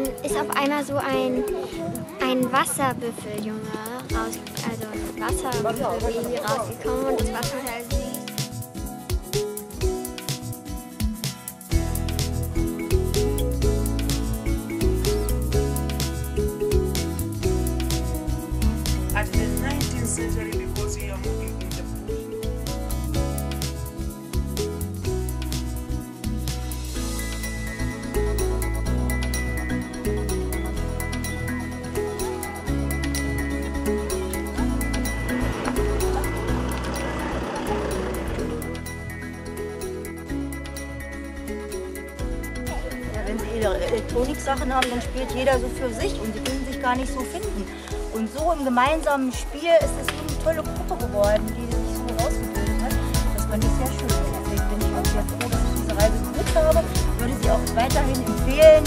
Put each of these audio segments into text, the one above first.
dann ist auf einmal so ein Wasserbüffeljunge raus, also ein Wasserbüffelbaby rausgekommen und das war total süß. At the 19th century, because we are moving in the bush. Wenn sie ihre Elektroniksachen haben, dann spielt jeder so für sich und sie können sich gar nicht so finden. Und so im gemeinsamen Spiel ist es so eine tolle Gruppe geworden, die sich so ausgebildet hat. Das fand ich sehr schön. Deswegen bin ich auch sehr froh, dass ich diese Reise gebucht habe. Würde sie auch weiterhin empfehlen.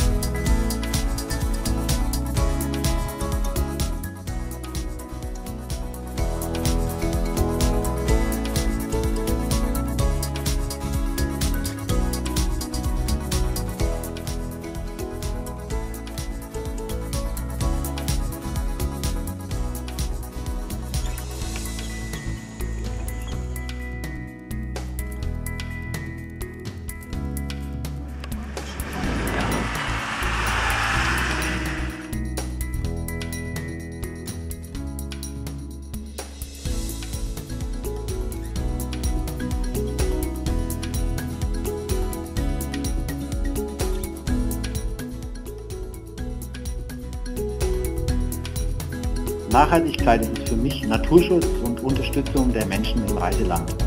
Nachhaltigkeit ist für mich Naturschutz und Unterstützung der Menschen im Reiseland.